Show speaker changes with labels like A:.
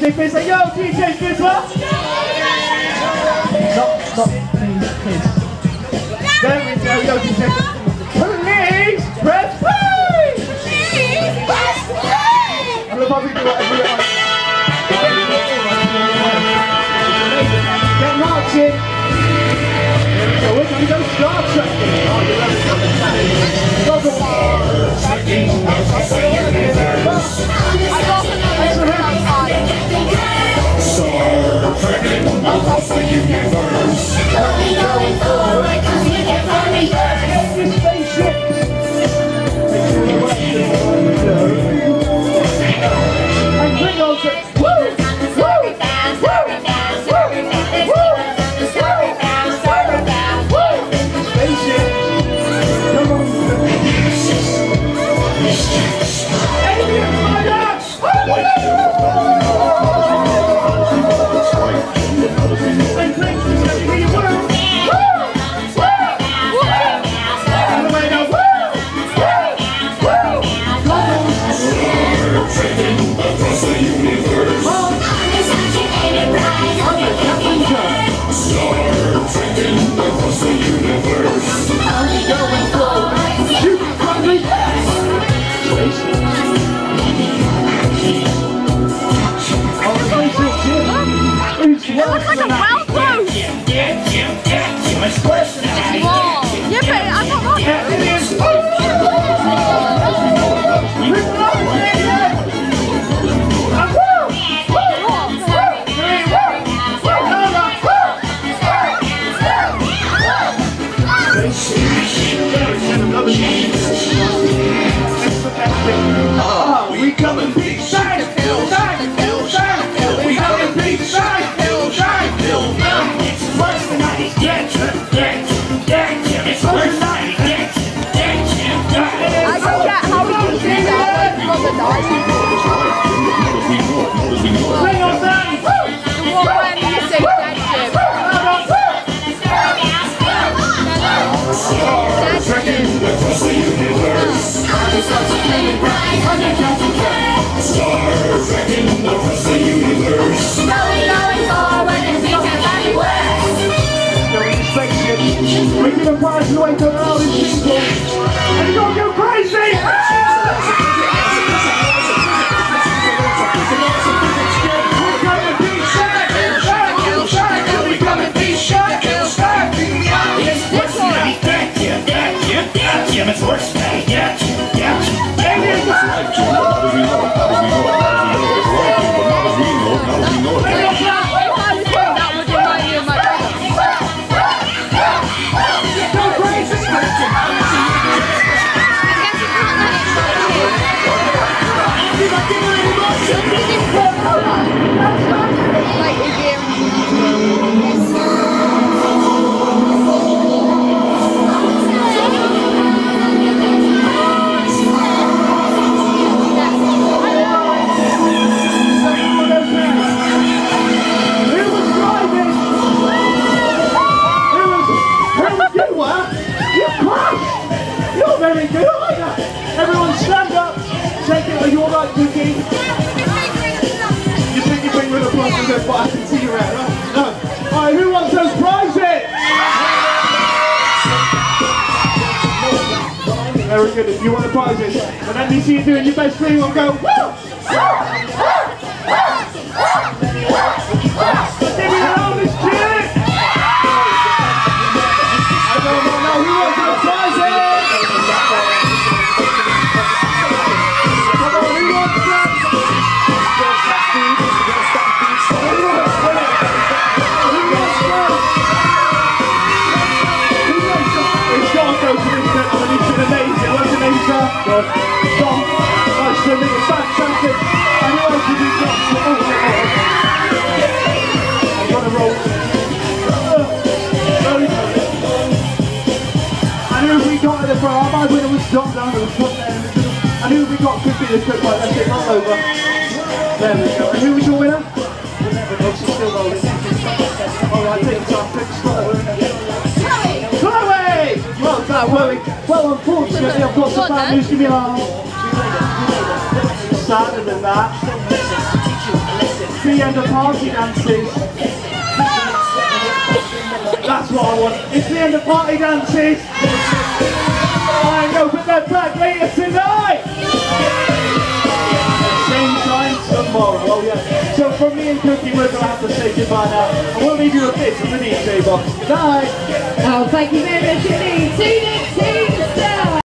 A: DJ Fizz. Say, yo, DJ Fizz, what? Not, please. There we go, yo, DJ Fizz. Please press play!
B: Please press play!
A: I'm gonna probably do whatever you want. Get marching. There we go, we're gonna go Star Trek. Oh, you love it.
C: Across the universe, only going forward 'cause you can find me.
A: Get your spaceship. And bring on to we come in peace. We come in peace. It's worse than I get. It's worse than I get.
B: I forget how we can do that from the dice.
A: Bring on down.
B: The one where you say dead ship.
C: Across the universe, Star trekking across the universe.
B: Going forward and we can find worse.
A: We give a prize away to all these people. And you don't go crazy!
C: It's worse than I get.
A: Very good, like that. Everyone stand up. Take it. Are you alright, Cookie? You think you bring with a plus and go, but I can see you're out. No. Alright, who wants those prizes? Very good. If you want the prizes, and then you see you doing your best thing, we'll go, woo! Give me the loudest cheer! I don't know who wants those prizes! Tom, nice to meet you, fantastic. And who else have you got? I've got to roll. And who have we got at the front? My winner was Dom down at the front there. And who have we got? Could be the quick one. Let's get roll over. There we go. And who was your winner? We'll never know, she's still rolling. Alright, take your time, take your Chloe! Well done, Chloe. Well, unfortunately, I've got some bad news to give you all. Sadder than that. the end of party dances. That's what I want. It's the end of party dances. I know, but they're back later tonight. Same time tomorrow. Oh yeah. So from me and Cookie, we're going to have to say goodbye now. And we'll leave you a bit from the DJ box. Good night.
B: Oh, thank you very much indeed. See you next team.